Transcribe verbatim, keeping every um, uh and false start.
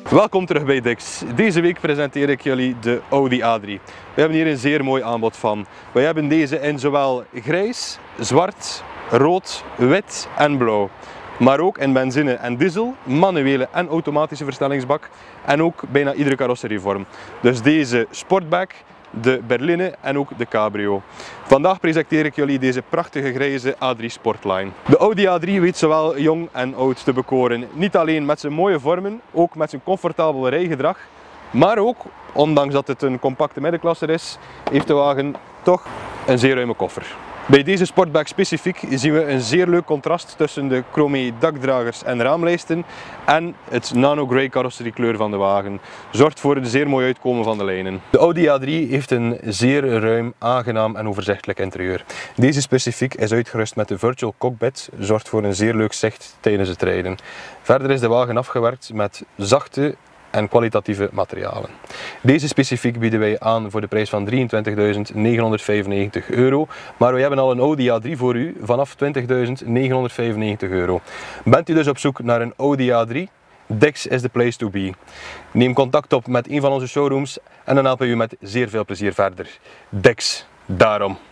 Welkom terug bij Dix. Deze week presenteer ik jullie de Audi A drie. We hebben hier een zeer mooi aanbod van. We hebben deze in zowel grijs, zwart, rood, wit en blauw. Maar ook in benzine en diesel, manuele en automatische verstellingsbak en ook bijna iedere carrosserievorm. Dus deze Sportback, de berline en ook de cabrio. Vandaag presenteer ik jullie deze prachtige grijze A drie Sportline. De Audi A drie weet zowel jong en oud te bekoren. Niet alleen met zijn mooie vormen, ook met zijn comfortabel rijgedrag. Maar ook, ondanks dat het een compacte middenklasser is, heeft de wagen toch een zeer ruime koffer. Bij deze Sportback specifiek zien we een zeer leuk contrast tussen de chrome dakdragers en raamlijsten en het nano grey carrosseriekleur van de wagen. Zorgt voor een zeer mooi uitkomen van de lijnen. De Audi A drie heeft een zeer ruim, aangenaam en overzichtelijk interieur. Deze specifiek is uitgerust met de Virtual Cockpit, zorgt voor een zeer leuk zicht tijdens het rijden. Verder is de wagen afgewerkt met zachte en kwalitatieve materialen. Deze specifiek bieden wij aan voor de prijs van drieëntwintigduizend negenhonderdvijfennegentig euro, maar wij hebben al een Audi A drie voor u vanaf twintigduizend negenhonderdvijfennegentig euro. Bent u dus op zoek naar een Audi A drie? Dix is the place to be. Neem contact op met een van onze showrooms en dan helpen we u met zeer veel plezier verder. Dix, daarom.